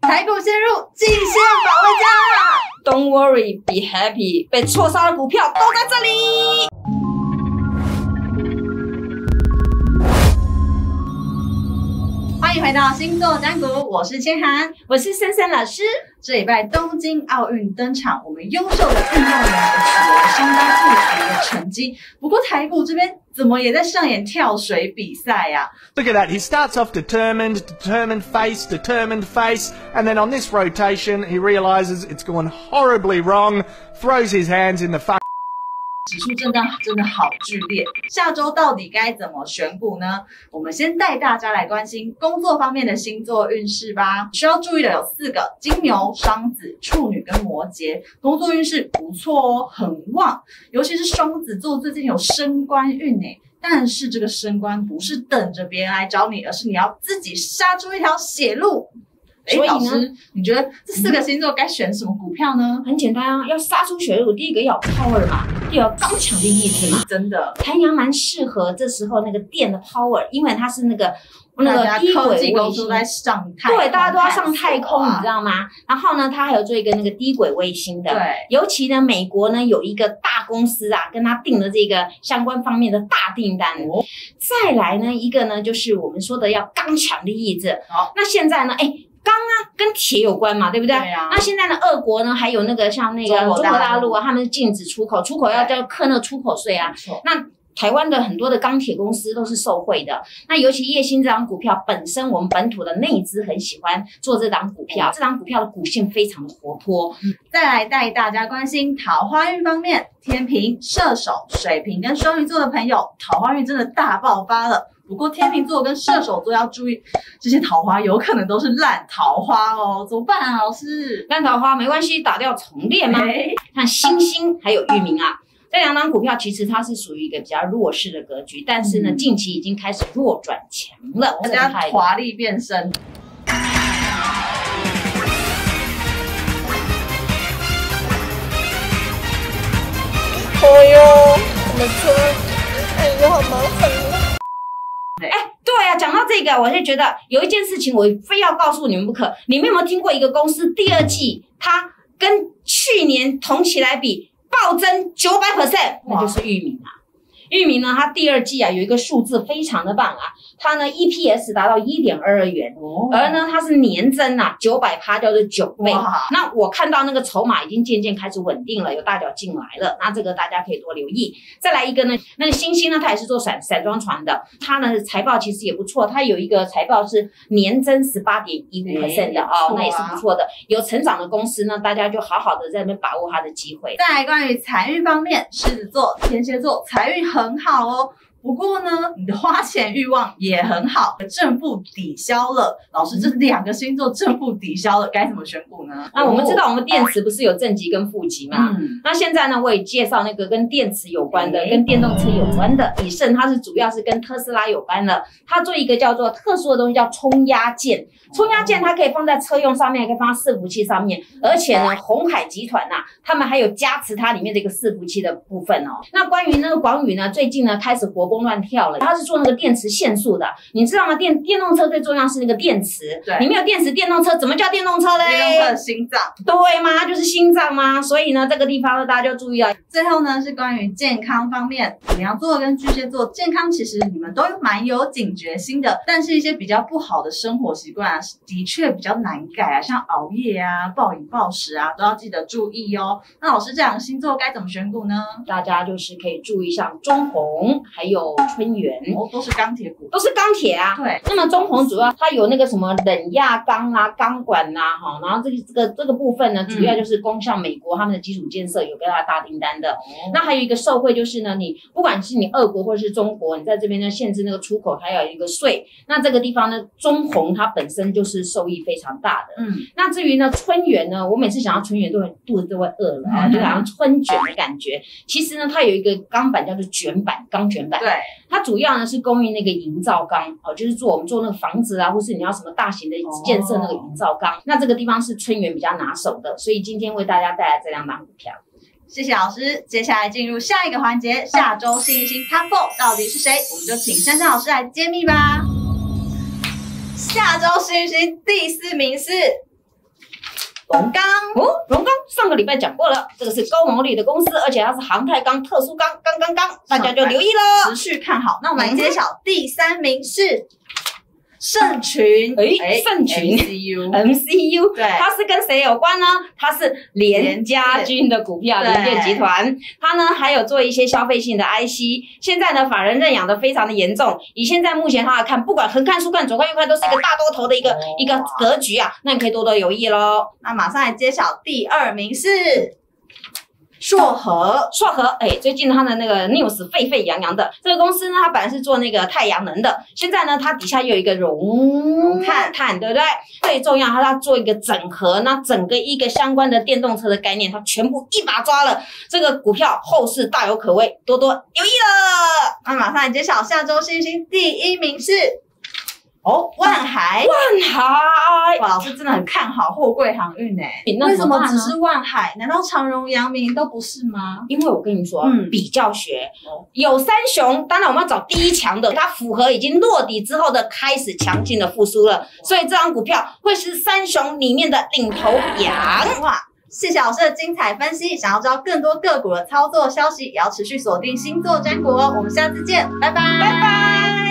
台股陷入季线保卫战。 Don't worry, be happy。被错杀的股票都在这里。 欢迎回到星座占卜，我是千涵， 我是珊珊老师。 这礼拜东京奥运登场，我们优秀的运动员也取得了相当不俗的成绩。不过台股这边怎么也在上演跳水比赛呀 Look at that. He starts off determined face, and then on this rotation, he realizes it's gone horribly wrong, throws his hands in the 指数震荡真的好剧烈，下周到底该怎么选股呢？我们先带大家来关心工作方面的星座运势吧。需要注意的有4个：金牛、双子、处女跟摩羯。工作运势不错哦，很旺，尤其是双子座最近有升官运诶。但是这个升官不是等着别人来找你，而是你要自己杀出一条血路。所以老师，你觉得这4个星座该选什么股票呢？ 很简单啊，要杀出血路，第一个要 power 嘛，第二个刚强的意志嘛。 真的， 太阳蛮适合这时候那个电的 power， 因为它是那个低轨卫星， 在上太空， 对，大家都要上太空，你知道吗？然后呢，它还有做一个那个低轨卫星的， 对， 尤其呢，美国呢有一个大公司啊，跟他订了这个相关方面的大订单。再来呢，一个呢就是我们说的要刚强的意志。 好， 那现在呢，钢啊跟铁有关嘛，对不对？ 对啊。 那现在呢，俄国呢还有那个像那个中国大陆啊，他们禁止出口要课那出口税啊。那台湾的很多的钢铁公司都是受惠的。那尤其叶兴这档股票本身，我们本土的内资很喜欢做这档股票，这档股票的股性非常的活泼。 再来带大家关心桃花运方面，天秤、射手、水瓶跟双鱼座的朋友，桃花运真的大爆发了。不过天秤座跟射手座要注意，这些桃花有可能都是烂桃花哦，怎么办啊，老师？ 烂桃花没关系，打掉重练嘛。像星星还有裕民啊，这2档股票其实它是属于一个比较弱势的格局，但是呢，近期已经开始弱转强了， 大家华丽变身。 哎呦，我们车，好麻烦。 对啊，讲到这个，我就觉得有一件事情我非要告诉你们不可。你们有没有听过一个公司第2季它跟去年同期来比暴增900%？ 那就是裕民啊。裕民呢，它第2季啊有一个数字非常的棒啊，它呢 EPS 达到 1.22 元，而呢它是年增啊900%，叫做9倍。那我看到那个筹码已经渐渐开始稳定了，有大脚进来了，那这个大家可以多留意。再来一个呢，那个星星呢，它也是做散装船的，它呢财报其实也不错，它有一个财报是年增 18.15% 的哦，那也是不错的。有成长的公司呢，大家就好好的在那边把握它的机会。 再来关于财运方面，狮子座、天蝎座财运很好哦。不过呢，你的花钱欲望也很好，正负抵消了。老师，这2个星座正负抵消了，该怎么选股呢？ 那我们知道我们电池不是有正极跟负极吗？那现在呢，我也介绍那个跟电池有关的，跟电动车有关的。以盛它是主要是跟特斯拉有关的，它做一个叫做特殊的东西，叫冲压件。冲压件它可以放在车用上面，也可以放在伺服器上面，而且呢，鸿海集团呐，他们还有加持它里面的一个伺服器的部分哦。那关于那个广宇呢，最近呢开始活蹦乱跳了，它是做那个电池线束的，你知道吗？电动车最重要是那个电池， 对， 你没有电池，电动车怎么叫电动车嘞？ 电动车的心脏， 对吗？它就是心脏吗？所以呢，这个地方呢，大家就注意了。 最后呢，是关于健康方面，牡羊座跟巨蟹座健康其实你们都蛮有警觉心的，但是一些比较不好的生活习惯啊，的确比较难改啊，像熬夜啊、暴饮暴食啊，都要记得注意哦。那老师，这2个星座该怎么选股呢？ 大家就是可以注意像中红还有春源哦，都是钢铁股， 都是钢铁啊。 对。 那么中红主要它有那个什么冷轧钢啊、钢管啊，然后这个部分呢，主要就是供向美国他们的基础建设有跟它大订单的。那还有一个受惠就是呢，你不管是你俄国或是中国，你在这边呢限制那个出口，还有一个税。那这个地方呢，中红它本身就是受益非常大的。那至于呢春源呢，我每次想到春源肚子都会饿了啊，就好像春卷的感觉。其实呢，它有一个钢板叫做卷板，钢卷板。 对， 它主要呢是供应那个营造钢哦，就是我们做那个房子啊，或是你要什么大型的建设那个营造钢。那这个地方是春源比较拿手的，所以今天为大家带来这2档股票。 谢谢老师，接下来进入下一个环节，下周幸运星 Top 4到底是谁？我们就请珊珊老师来揭秘吧。下周幸运星第4名是龙钢哦，龙钢上个礼拜讲过了，这个是高毛利的公司，而且它是航太钢、特殊钢，钢，大家就留意喽。 持续看好。那我们来揭晓第3名是盛群， 盛群 MCU， 对， 它是跟谁有关呢？它是联家军的股票，联电集团。它呢还有做一些消费性的 IC， 现在呢法人认养的非常的严重。以现在目前它来看，不管横看、竖看、左看、右看，都是一个大多头的一个格局啊，那你可以多多留意咯。 那马上来揭晓第2名是硕和， 最近它的那个 news 沸沸扬扬的，这个公司呢，它本来是做那个太阳能的，现在呢，它底下又有一个融碳，对不对？最重要，它要做一个整合，那整个一个相关的电动车的概念，它全部一把抓了。这个股票后市大有可为，多多留意了。 那马上来揭晓下周新星第1名是万海，哇，老师真的很看好货柜航运为什么只是万海？难道长荣、阳明都不是吗？ 因为我跟你说，比较学有三雄，当然我们要找第一强的，它符合已经落底之后的开始强劲的复苏了，所以这张股票会是三雄里面的领头羊。 哇！谢谢老师的精彩分析，想要知道更多个股的操作消息，也要持续锁定星座占卜哦。我们下次见，拜拜，拜拜。